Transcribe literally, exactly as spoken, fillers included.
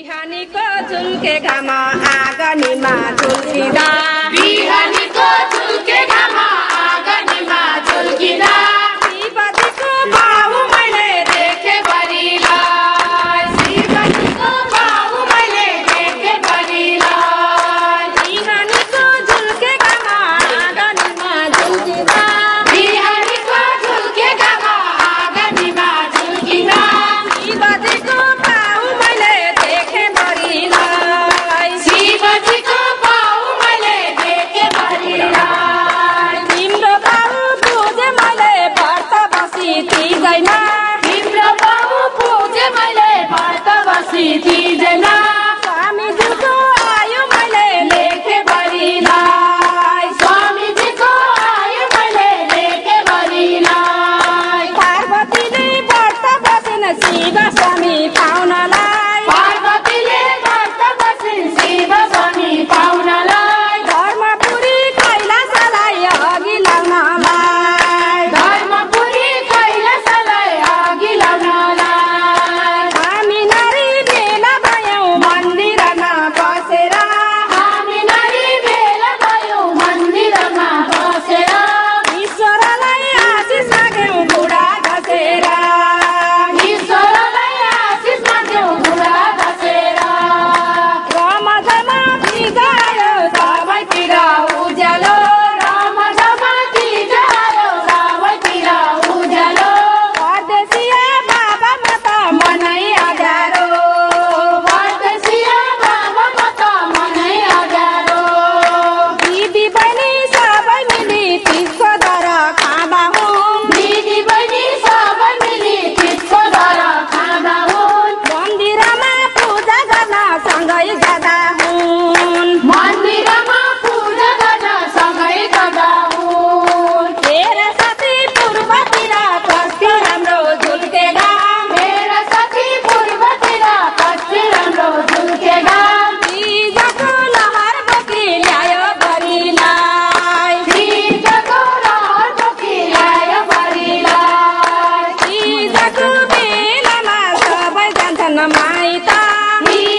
बिहानीको झुल्के घाम आँगनीमा झुल्किँदा बिहानीको झुल्के घाम आँगनीमा झुल्किँदा शिवजीको बाबु मैले देखे बरिलाई शिवजीको बाबु मैले देखे बरिलाई बिहानीको झुल्के घाम आँगनीमा झुल्किँदा बिहानीको झुल्के घाम आँगनीमा झुल्किँदा शिवजीको बाबु मैले देखे बरिलाई शिवजीको बाबु मैले देखे बरिलाई तिम्रो बाबु पूजे मैले व्रत बसी तिजैमा तिम्रो बाबु पूजे मैले व्रत बसी तिजैमा स्वामीजीको आयु मैले लेखे बरिलाई स्वामीजीको आयु मैले लेखे बरिलाई पार्वतीले व्रत बसेन शिव स्वामी पाउनलाई पार्वतीले व्रत बसिन् शिव स्वामी पाउनलाई धर्मपुरी कैलाशलाई अघि लाउनलाई धर्मपुरी कैलाशलाई अघि लाउनलाई हामी नारी भेला भयौँ मन्दिरमा बसेर हामी नारी भेला भयौँ मन्दिरमा बसेर ईश्वरलाई आशिष माग्यौँ बुढा घसेर ईश्वरलाई आशिष माग्यौँ बुढा घसेर रमझमा बिगायो सबैतिर उज्यालो रमझमा तिजायो सबैतिर उज्यालो परदेशिया बाबामा त मनै अँध्यारो परदेशिया बाबामा त मनै अँध्यारो दिदी बहिनी सबै मिली तिसको दर खाँदा हुन् दिदी बहिनी सबै मिली तिसको दर खाँदा हुन् मन्दिरमा पूजा गर्न सँगै जाँदा हुन् मन्दिरमा पूजा गर्न सँगै जाँदा हुन् तेरा साथी पूर्वतिर कति राम्रो झुल्के घाम मेरा साथी पूर्वतिर कति राम्रो झुल्के घाम तिजको लहर बोकी ल्यायो बरिलाई तिजको लहर बोकी ल्यायो बरिलाई तिजको बेलामा सबै जान्छन् माइत तिजको